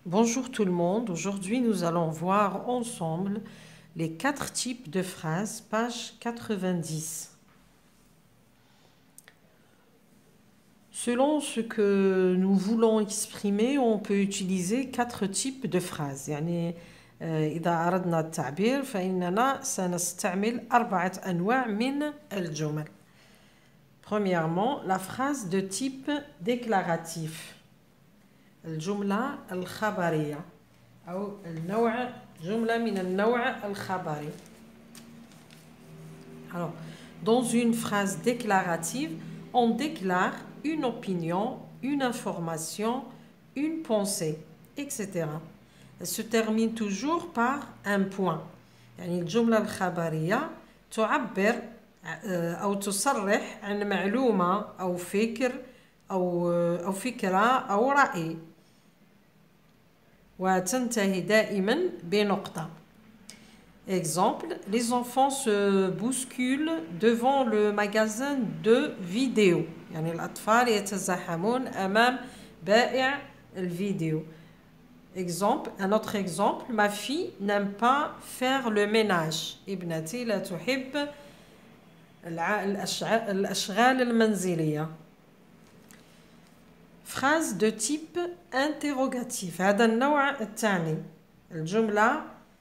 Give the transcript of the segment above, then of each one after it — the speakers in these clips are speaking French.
Bonjour tout le monde, aujourd'hui nous allons voir ensemble les 4 types de phrases, page 90. Selon ce que nous voulons exprimer, on peut utiliser 4 types de phrases. يعني إذا أردنا التعبير فإننا سنستعمل 4 أنواع من الجمل. Premièrement, la phrase de type déclaratif. الجملة الخبرية أو النوع جملة من النوع الخبري. Alors, dans une phrase déclarative, on déclare une opinion, une information, une pensée, etc. Elle se termine toujours par un point. يعني الجملة الخبرية تعبر أو تصرح عن معلومة أو فكر أو فكرة أو رأي. وتنتهي دائما بنقطة. Exemple, les enfants se bousculent devant le magasin de vidéos. يعني الأطفال يتزاحمون أمام بائع الفيديو. Exemple, un autre exemple, ma fille n'aime pas faire le ménage. ابنتي لا تحب الأشغال المنزلية. Phrase de type interrogatif. هذا النوع الثاني. الجملة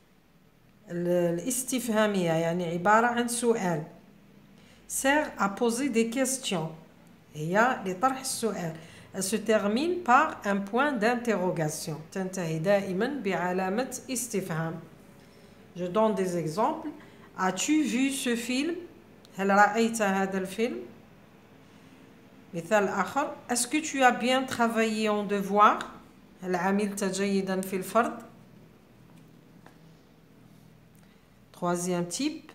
الاستفهامية يعني عبارة عن سؤال. Sert à poser des questions. هي لطرح السؤال. Elle se termine par un point d'interrogation. تنتهي دائما بعلامة استفهام. Je donne des exemples. As-tu vu ce film? هل رأيت هذا الفيلم؟ مثال آخر. Est-ce que tu as bien travaillé en devoir? هل عملت جيدا في الفرض؟ Troisième type.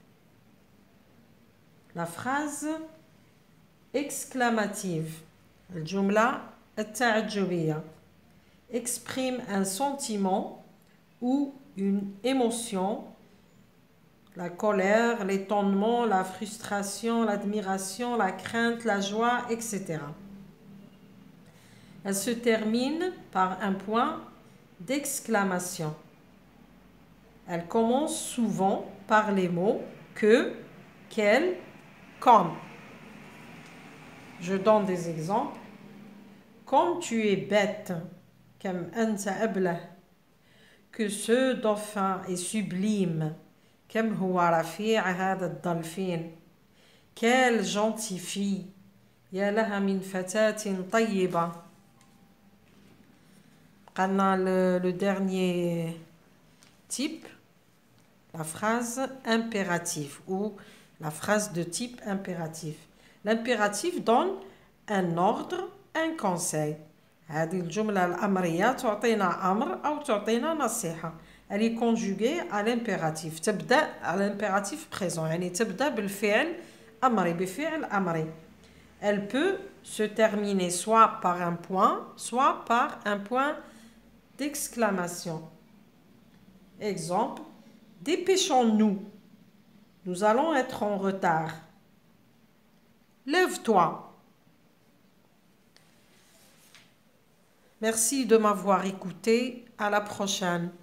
La phrase exclamative. الجملة التعجبية. Exprime un sentiment ou une émotion. La colère, l'étonnement, la frustration, l'admiration, la crainte, la joie, etc. Elle se termine par un point d'exclamation. Elle commence souvent par les mots que, quel, comme. Je donne des exemples. Comme tu es bête, comme أنت أبله. Que ce dauphin est sublime. كم هو رفيع هذا الدولفين. Quelle gentille fille. يا لها من فتاة طيبة. قلنا le dernier type, la phrase impérative ou la phrase de type impératif. L'impératif donne un ordre, un conseil. هذه الجملة الأمرية تعطينا أمر أو تعطينا نصيحة. Elle est conjuguée à l'impératif. تبدأ على l'impératif présent. يعني تبدأ بالفعل أمري بفعل أمري. Elle peut se terminer soit par un point, soit par un point d'exclamation. Exemple. Dépêchons-nous. Nous allons être en retard. Lève-toi. Merci de m'avoir écouté. À la prochaine.